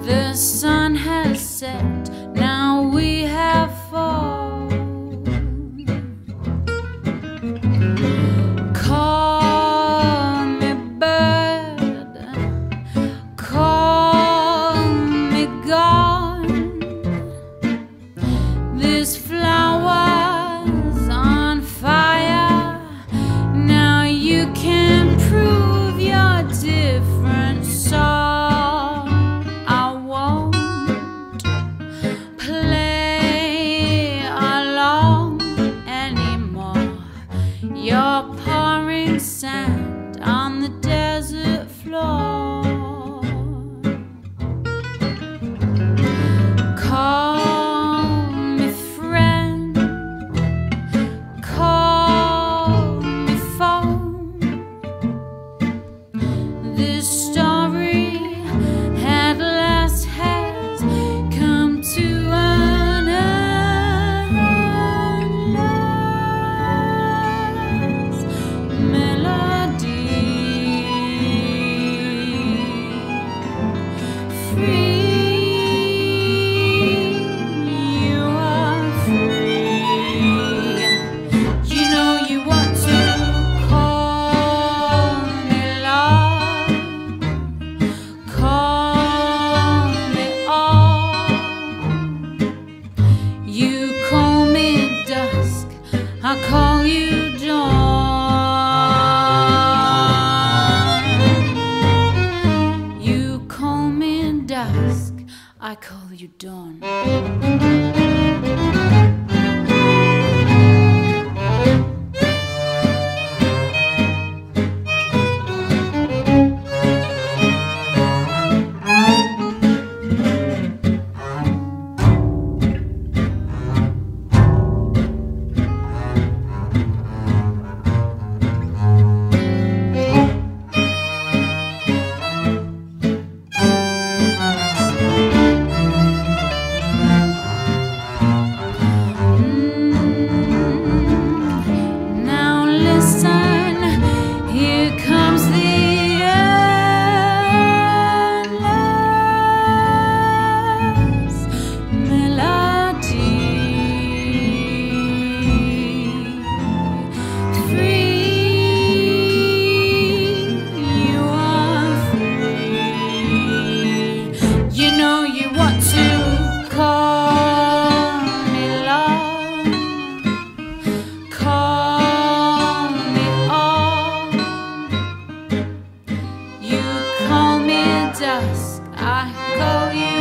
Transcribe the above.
The sun has set, now we have fall. Call me bird, call me gone. This flower's on fire, now you can prove your different song. You're pouring sand on the desert floor. Call me friend, call me foe. This story at last has come to an end. I call you dawn. You call me dusk, I call you dawn. Here comes the endless melody. Free, you are free. You know you want to call me love, call me all. You call me dusk, I call you